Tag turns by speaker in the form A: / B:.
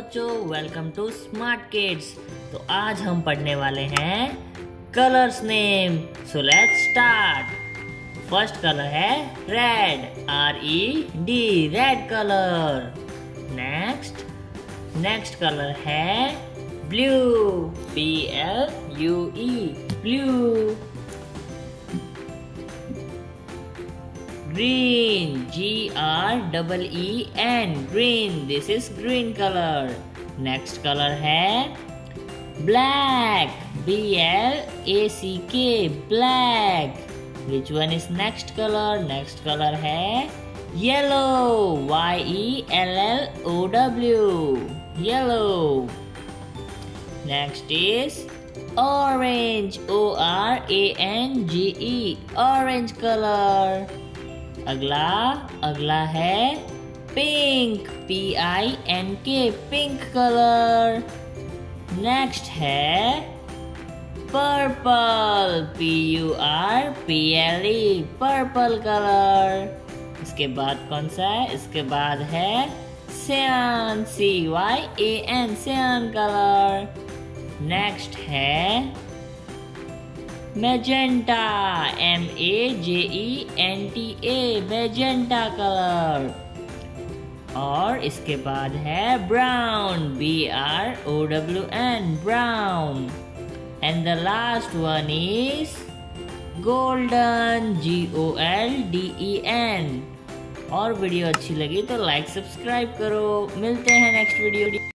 A: बच्चों, welcome to smart kids. तो आज हम पढ़ने वाले हैं कलर्स नेम। So let's start. First colour है red, RED, red colour. Next colour है blue, BLUE, blue. Green, GREEN, green. This is green color. Next color है black, BLACK, black. Which one is next color? Next color है yellow, YELLOW, yellow. Next is orange, ORANGE, orange color. अगला है pink, PINK, pink colour. Next है purple, PURPLE, purple colour. इसके बाद कौन सा है? इसके बाद है cyan, CYAN, cyan colour. Next है मैजेंटा, MAJENTA, मैजेंटा कलर। और इसके बाद है brown, BROWN, brown. And the last one is golden, GOLDEN। और वीडियो अच्छी लगी तो लाइक सब्सक्राइब करो। मिलते हैं नेक्स्ट वीडियो।